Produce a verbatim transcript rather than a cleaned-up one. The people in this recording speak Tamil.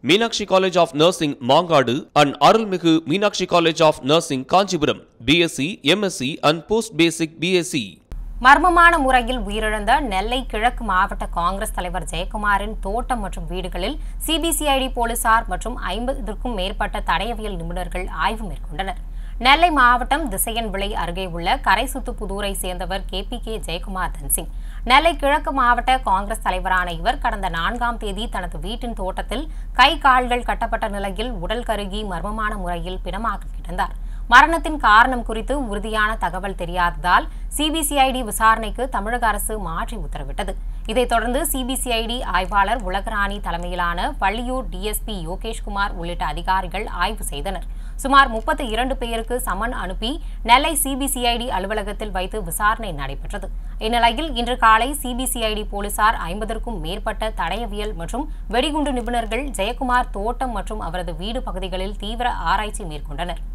Meenakshi College of Nursing, Mangadu and Arulmigu Meenakshi College of Nursing, Kanchipuram, B S c, M S c and Post-Basic B S c. மர்மமான முறையில் உயிரிழந்த நெல்லை கிழக்கு மாவட்ட காங்கிரஸ் தலைவர் ஜெயக்குமாரின் தோட்டம் மற்றும் வீடுகளில் சிபிசிஐடி போலீசார் மற்றும் ஐம்பதுக்கும் மேற்பட்ட தடயவியல் நிபுணர்கள் ஆய்வு மேற்கொண்டனர். நெல்லை மாவட்டம் திசையன்விளை அருகே உள்ள கரைசுத்துப்புதூரை சேர்ந்தவர் K P K Jayakumar Thansingh. Nellai கிழக்கு மாவட்ட காங்கிரஸ் தலைவரான இவர் கடந்த நான்காம் தேதி தனது வீட்டின் தோட்டத்தில் கை கால்கள் கட்டப்பட்ட நிலையில் உடல் கருகி மர்மமான முறையில் பிணமாக கிடந்தார். மரணத்தின் காரணம் குறித்து உறுதியான தகவல் தெரியாததால் சிபிசிஐடி விசாரணைக்கு தமிழக அரசு மாற்றி உத்தரவிட்டது. இதைத் தொடர்ந்து சிபிசிஐடி ஆய்வாளர் உலகராணி தலைமையிலான வள்ளியூர் டிஎஸ்பி யோகேஷ்குமார் உள்ளிட்ட அதிகாரிகள் ஆய்வு செய்தனர். சுமார் முப்பத்தி இரண்டு பேருக்கு சமன் அனுப்பி நெல்லை சிபிசிஐடி அலுவலகத்தில் வைத்து விசாரணை நடைபெற்றது. இந்நிலையில் இன்று காலை சிபிசிஐடி போலீசார் ஐம்பதற்கும் மேற்பட்ட தடயவியல் மற்றும் வெடிகுண்டு நிபுணர்கள் ஜெயக்குமார் தோட்டம் மற்றும் அவரது வீடு பகுதிகளில் தீவிர ஆராய்ச்சி மேற்கொண்டனர்.